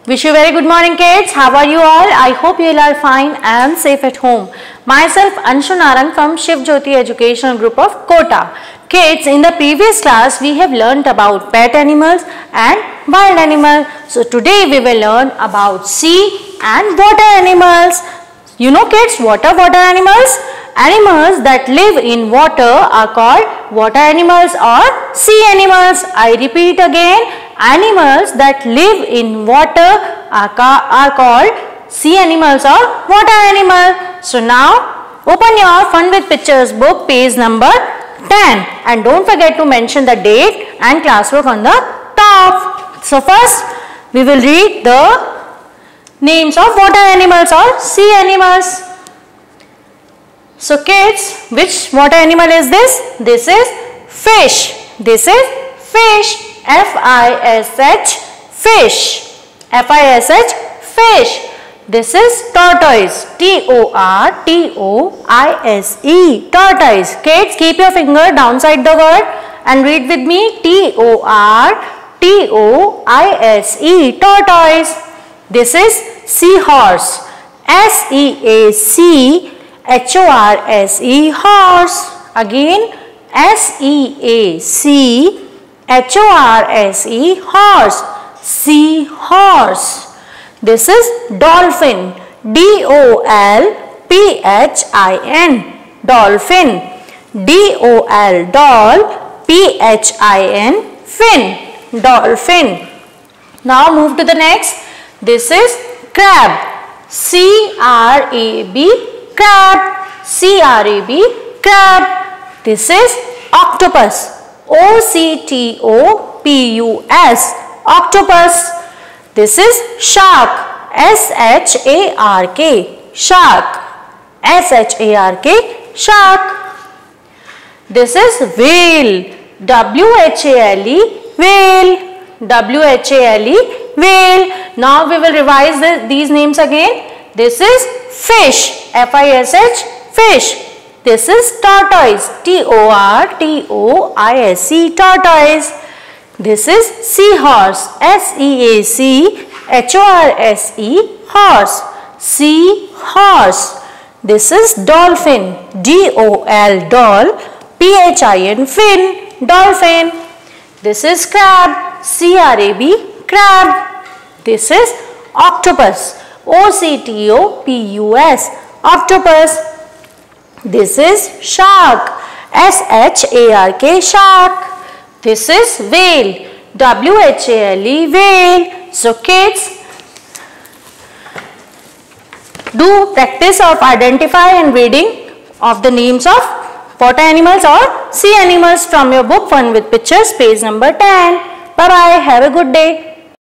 Wish you very good morning, kids. How are you all? I hope you all are fine and safe at home. Myself Anshu Narang from Shiv Jyoti Educational Group of Kota. Kids, in the previous class we have learnt about pet animals and wild animals. So today we will learn about sea and water animals. You know kids, what are water animals? Animals that live in water are called water animals or sea animals. I repeat again, animals that live in water are called sea animals or water animals. So now open your Fun with Pictures book, page number 10, and don't forget to mention the date and classwork on the top. So first we will read the names of water animals or sea animals. So kids, which water animal is this? This is fish. This is fish. F-I-S-H, fish. F-I-S-H, fish. This is tortoise. T-O-R-T-O-I-S-E, tortoise. Kids, keep your finger downside the word and read with me. T-O-R-T-O-I-S-E, tortoise. This is seahorse. S-E-A-C-H-O-R-S-E, horse. Again, S-E-A-C-H-O-R-S-E, horse. Seahorse. This is dolphin. D-O-L-P-H-I-N, dolphin. D-O-L, doll, P-H-I-N, fin, dolphin. Now move to the next. This is crab. C-R-A-B, crab. C-R-A-B, crab. This is octopus. O-C-T-O-P-U-S, octopus. This is shark. S-H-A-R-K, shark. S-H-A-R-K, shark. This is whale. W-H-A-L-E, whale. W-H-A-L-E, whale. Now we will revise these names again. This is fish. F-I-S-H, fish. This is tortoise. T-O-R-T-O-I-S-E, tortoise. This is seahorse. S-E-A-C-H-O-R-S-E, horse. Seahorse. This is dolphin. D-O-L, doll, P-H-I-N, fin, dolphin. This is crab. C-R-A-B, crab. This is octopus. O-C-T-O-P-U-S, octopus. This is shark. S-H-A-R-K, shark. This is whale. W-H-A-L-E, whale. So kids, do practice of identify and reading of the names of water animals or sea animals from your book Fun with Pictures, page number 10. Bye bye. Have a good day.